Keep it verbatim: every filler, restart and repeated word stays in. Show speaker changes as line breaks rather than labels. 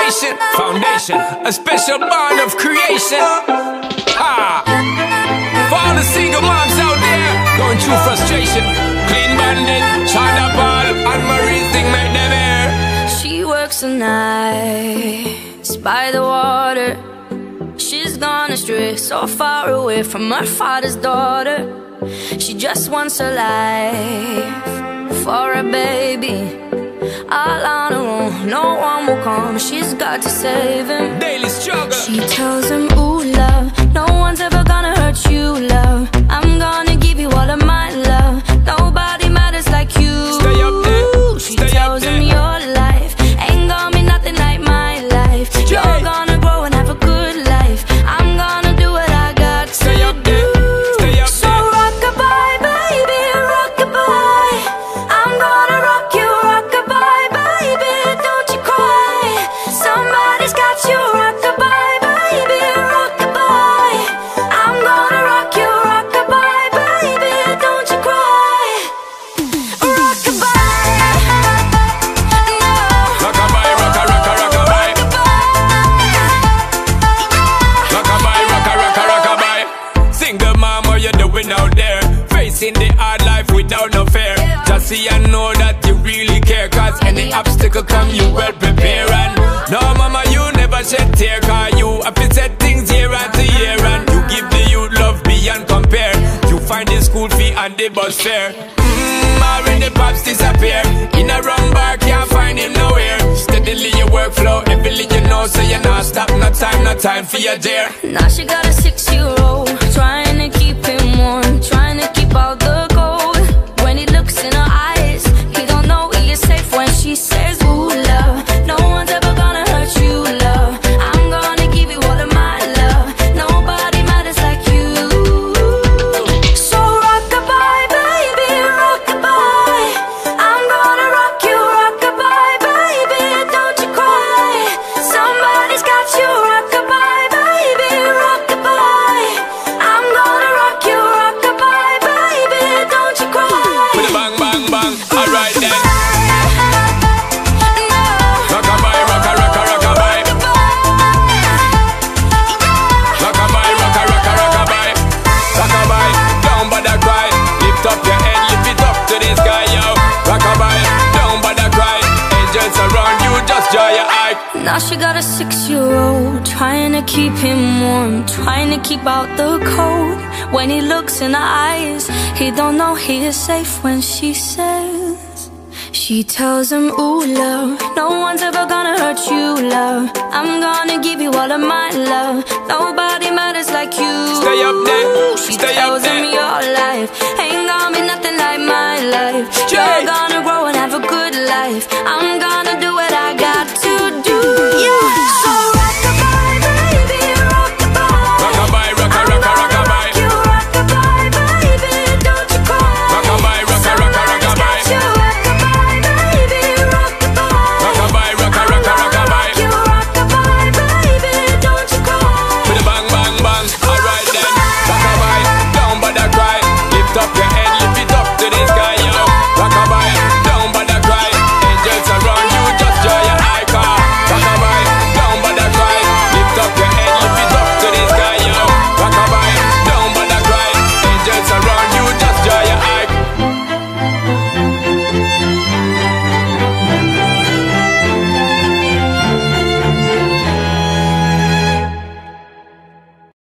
Foundation, foundation, a special bond of creation. Ha! For all the single moms out there going through frustration, Clean Bandit, China Ball, and Marie thing make them air.
She works the nights by the water. She's gone astray, so far away from her father's daughter. She just wants a life for a baby. All on her own, no one will come. She's got to save him.
Daily struggle.
She tells him, ooh, love, no one's ever gonna hurt you, love. I'm gonna give you all of my love. Nobody matters like you.
Stay up there.
She
Stay
tells
up
him,
there.
your life ain't gonna be nothing like my life. You're
Yeah.
gonna grow and have a good life. I'm gonna do what I got
Stay
to
up
do.
there. Stay up
So
there.
rock-a-bye, baby, rock-a-bye. I'm gonna rock you, rock-a-bye, baby, don't you cry. Somebody's got you, rock-a-bye, baby, rock-a-bye. I'm gonna rock you, rock-a-bye, baby, don't you cry. Rock-a-bye, no.
Rock-a-bye, rocka, rocka, rock-a-bye. Rock-a-bye, rocka, rocka, rock-a-bye. Single mom, what you doing out there? Facing the hard life without no fear. Just see and know that you really care, cause any obstacle come, you well prepare. And no, mama, you never shed tear, cause you have to set things year after year. And you give the youth love beyond compare. You find the school fee and the bus fare. Mmm, already pops disappear. In a wrong bar, can't find him nowhere. Steadily your workflow, everything you know, so you not stop, no time, no time for your dear.
Now she got a six-year-old, trying to keep him warm, trying to keep out the cold. When he looks in her eyes, he don't know he is safe when she says, ooh, love, no one's ever gonna hurt you, love. I'm gonna give you all of my love. Nobody matters like you. So rock-a-bye, baby, rock-a-bye. I'm gonna rock you, rock-a-bye, baby, don't you cry. Somebody's got you, rock-a-bye, baby, rock-a-bye. I'm gonna rock you, rock-a-bye, baby, don't you cry.
With a bang, bang, bang, alright then.
No.
Rock-a-bye, rocka, rocka, rock-a-bye. Rock-a-bye, rocka, rocka, rock-a-bye. Rock-a-bye, don't bother cry. Lift up your head, lift it up to the sky, yo. Rock-a-bye, don't bother cry. Angels around you, just dry your eye.
Now she got a six-year-old, trying to keep him warm, trying to keep out the cold. When he looks in her eyes, he don't know he is safe when she says. She tells him, ooh, love, no one's ever gonna hurt you, love. I'm gonna give you all of my love. Nobody matters like you.
Stay up there,
She
stay up
tells him,
there.
your life ain't gonna be nothing like mine.